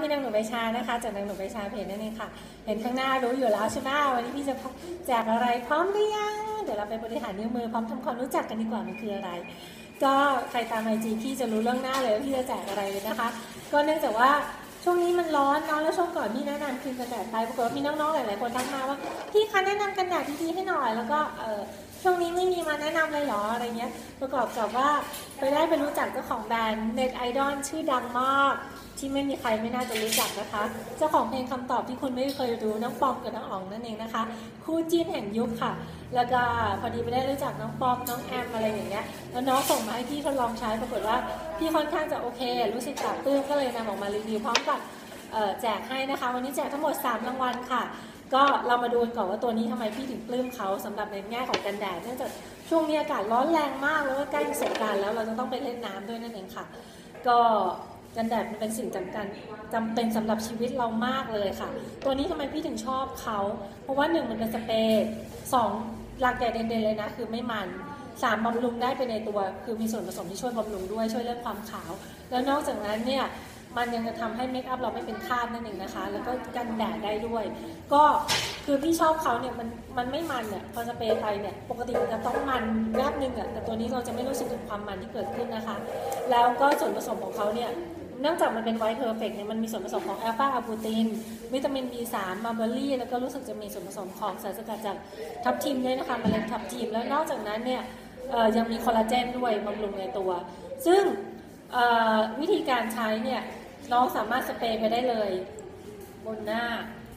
พี่นางหนูใบชานะคะจากนางหนูใบชาเพจนั่นเองค่ะเห็นข้างหน้ารู้อยู่แล้วใช่ไหมวันนี้พี่จะแจกอะไรพร้อมหรือยังเดี๋ยวเราไปบริหารนิ้วมือพร้อมทำความรู้จักกันดีกว่ามันคืออะไรก็ใครตามIGพี่จะรู้เรื่องหน้าเลยว่าพี่จะแจกอะไรเลยนะคะก็เนื่องจากว่าช่วงนี้มันร้อนเนาะแล้วช่วงก่อนพี่แนะนำครีมกันแดดไปปรากฏว่ามีน้องๆหลายๆคนทักมาว่าพี่คะแนะนำกันแดดดีๆให้หน่อยแล้วก็ช่วงนี้ไม่มีมาแนะนำเลยเหรออะไรเงี้ยประกอบกับว่าไปรู้จักเจ้าของแบรนด์เน็ตไอดอลชื่อดังมากที่ไม่มีใครไม่น่าจะรู้จักนะคะเจ้าของเพลงคำตอบที่คุณไม่เคยรู้น้องปอมกับน้องอ๋องนั่นเองนะคะคู่จิ้นแห่งยุคค่ะแล้วก็พอดีไปได้รู้จักน้องปอมน้องแอมอะไรอย่างเงี้ยแล้วน้องส่งมาให้พี่ทดลองใช้ปรากฏว่าพี่ค่อนข้างจะโอเครู้สึกปลาบปลื้มก็เลยนำออกมารีวิวพร้อมกับแจกให้นะคะวันนี้แจกทั้งหมด3รางวัลค่ะก็เรามาดูกันก่อนว่าตัวนี้ทำไมพี่ถึงปลื้มเขาสำหรับในแง่ของกันแดดเนื่องจากช่วงนี้อากาศร้อนแรงมากแล้วก็ใกล้สงกรานต์แล้วเราจะต้องไปเล่นน้ำด้วยนั่นเองค่ะก็กันแดดมันเป็นสิ่งจำเป็นสำหรับชีวิตเรามากเลยค่ะตัวนี้ทำไมพี่ถึงชอบเขาเพราะว่า1มันเป็นสเปรย์2หลักใหญ่เด่นๆเลยนะคือไม่มัน3บำรุงได้ไปในตัวคือมีส่วนผสมที่ช่วยบำรุงด้วยช่วยเรื่องความขาวแล้วนอกจากนั้นเนี่ยมันยังจะทำให้เมคอัพเราไม่เป็นคราบนั่นเองนะคะแล้วก็กันแดดได้ด้วยก็คือพี่ชอบเขาเนี่ยมันไม่มันเนี่ยพอสเปรย์ไปเนี่ยปกติมันจะต้องมันแวบนึงอ่ะแต่ตัวนี้เราจะไม่รู้สึกถึงความมันที่เกิดขึ้นนะคะแล้วก็ส่วนผสมของเขาเนี่ยเนื่องจากมันเป็นไวท์เพอร์เฟกต์เนี่ยมันมีส่วนผสมของแอลฟาอะบูตินวิตามิน B3 มาร์เบอรี่แล้วก็รู้สึกจะมีส่วนผสมของสารสกัดจากทับทิมด้วยนะคะเมล็ดทับทิมแล้วนอกจากนั้นเนี่ยยังมีคอลลาเจนด้วยบำรุงในตัวซึ่งวิธีการใช้เนี่ยน้องสามารถสเปรย์ไปได้เลยบนหน้า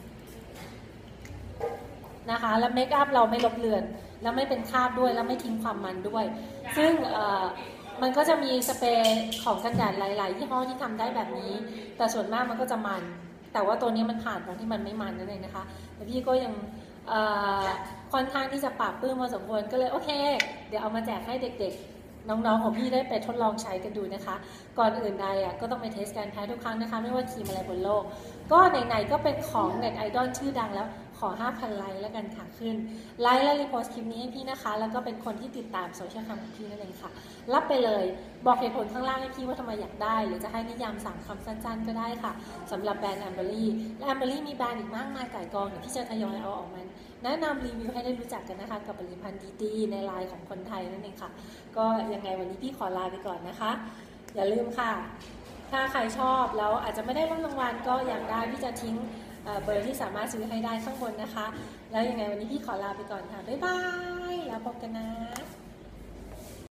นะคะแล้วเมคอัพเราไม่ลบเลือนแล้วไม่เป็นคราบด้วยแล้วไม่ทิ้งความมันด้วยซึ่งมันก็จะมีสเปรย์ของกันแดดหลายๆยี่ห้อที่ทำได้แบบนี้แต่ส่วนมากมันก็จะมันแต่ว่าตัวนี้มันผ่านตรงที่มันไม่มันนั่นเองนะคะแต่พี่ก็ยังค่อนข้างที่จะปรับปลื้มพอสมควรก็เลยโอเคเดี๋ยวเอามาแจกให้เด็กๆน้องๆของพี่ได้ไปทดลองใช้กันดูนะคะก่อนอื่นใดก็ต้องไปเทสการแพ้ทุกครั้งนะคะไม่ว่าครีมอะไรบนโลกก็ไหนๆก็เป็นของเน็ตไอดอลชื่อดังแล้วขอ 5,000 ไลค์แล้วกันค่ะขึ้นไลค์และรีโพสต์คลิปนี้ให้พี่นะคะแล้วก็เป็นคนที่ติดตามโซเชียลแคมของพี่นั่นเองค่ะรับไปเลยบอกเหตุผลข้างล่างให้พี่ว่าทำไมอยากได้หรือจะให้นิยาม3คำสั้นๆก็ได้ค่ะสำหรับแบรนด์แอมเบอรี่และแอมเบอรี่มีแบรนด์อีกมากมายก่ายกองอย่างที่จะทยอยเอาออกมาแนะนำรีวิวให้ได้รู้จักกันนะคะกับผลิตภัณฑ์ดีๆในไลน์ของคนไทยนั่นเองค่ะก็ยังไงวันนี้พี่ขอลาไปก่อนนะคะอย่าลืมค่ะถ้าใครชอบแล้วอาจจะไม่ได้รับรางวัลก็อยากได้พี่จะทิ้งเบอร์ที่สามารถซื้อให้ได้ข้างบนนะคะแล้วยังไงวันนี้พี่ขอลาไปก่อนค่ะบ๊ายบายแล้วพบกันนะ